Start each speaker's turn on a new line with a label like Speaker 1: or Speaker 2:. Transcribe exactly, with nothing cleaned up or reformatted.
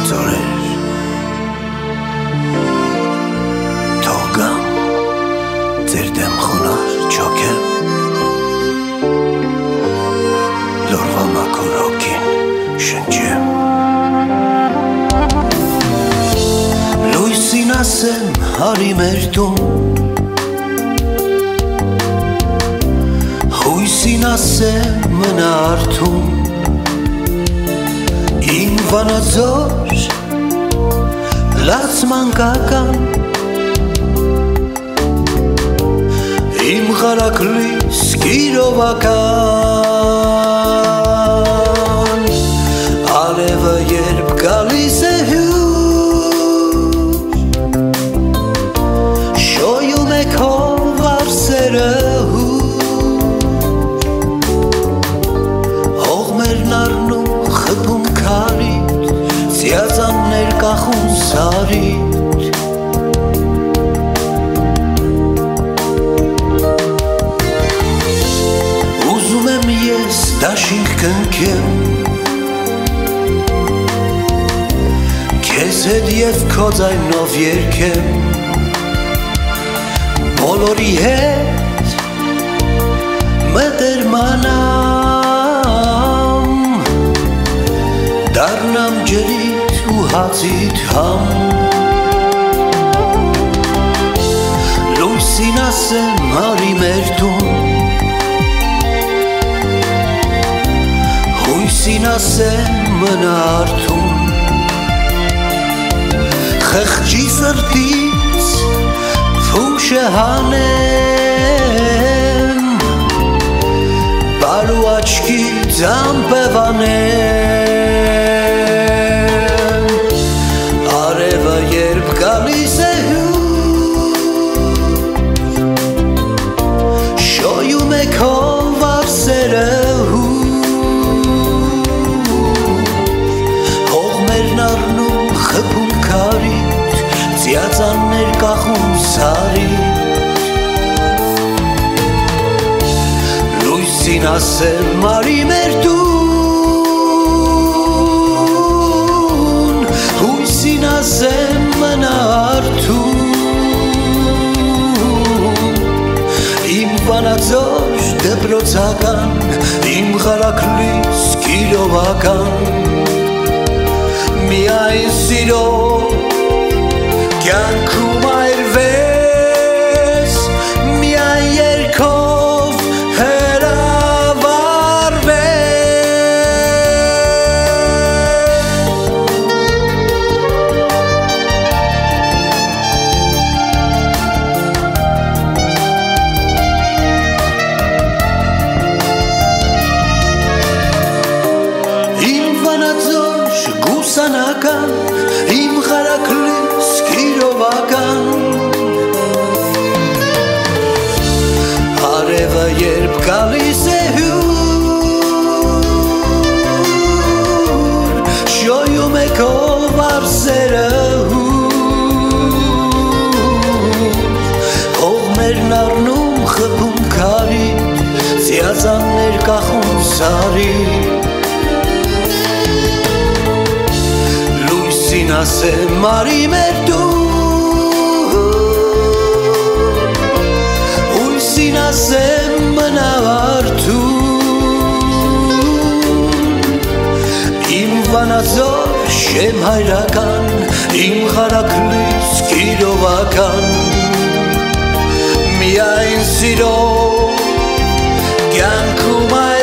Speaker 1: ձորեր թող գամ ձեր դեմ խոնար չոքեմ լորվա մաքուր հոգին շնչեմ լույսին ասեմ հարի մեր տուն հույսին ասեմ մնա արթուն իմ վանաձոր լաց մանկական իմ խարակլիս կիրովական արևը երբ գալիս է հյուր շոյում է քո վարսերը Ձիածաններ կախում սարիտ Ուզում եմ ես դաշինք կնքեմ Քեզ հետ և քո ձայնով երգեմ Բոլորի հետ մտերմանամ Դառնամ ջրիդ ու հացիդ համ Լույսին ասեմ հարի մեր տուն Հույսին ասեմ մնա արթուն Խղճի սրտից փուշը հանեմ Բարու աչքի ձամպև անեմ Արևը երբ գալիս է հյուր Շոյում է քո վարսերը հուր Հողմերն առնում խփում քարիտ Ձիածաններ կախում սարիտ Լույսին ասեմ հարի մեր տուն Հույսին ասեմ մնա արթուն Իմ վանաձոր դպրոցական Իմ խարակլիս կիրովական Միայն սիրո կյանքում այրվես Միայն երգով Գուսանական, իմ խարակլիս կիրովական Արևը երբ գալիս է հյուր Շոյում է քո վարսերը հուր Հողմերն առնում խփում քարիտ Ձիածաններ կախում սարիտ Լույսին ասեմ հարի մեր տուն Հույսին ասեմ մնա արթուն Իմ վանաձոր շեմ հայրական Իմ խարակլիս կիրովական Միայն սիրո կյանքում